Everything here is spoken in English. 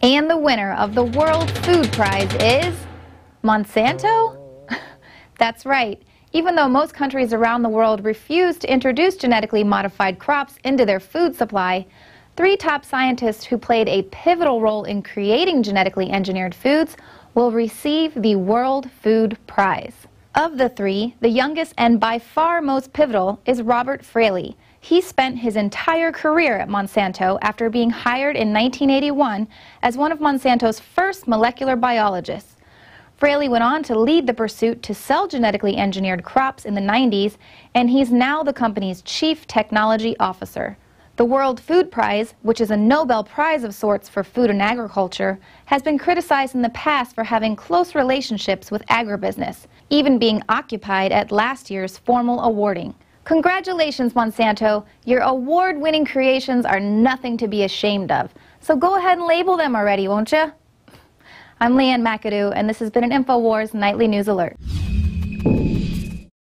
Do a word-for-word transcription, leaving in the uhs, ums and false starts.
And the winner of the World Food Prize is Monsanto? That's right. Even though most countries around the world refuse to introduce genetically modified crops into their food supply, three top scientists who played a pivotal role in creating genetically engineered foods will receive the World Food Prize. Of the three, the youngest and by far most pivotal is Robert Fraley. He spent his entire career at Monsanto after being hired in nineteen eighty-one as one of Monsanto's first molecular biologists. Fraley went on to lead the pursuit to sell genetically engineered crops in the nineties, and he's now the company's chief technology officer. The World Food Prize, which is a Nobel Prize of sorts for food and agriculture, has been criticized in the past for having close relationships with agribusiness, even being occupied at last year's formal awarding. Congratulations, Monsanto! Your award-winning creations are nothing to be ashamed of. So go ahead and label them already, won't you? I'm Leanne McAdoo, and this has been an InfoWars Nightly News Alert.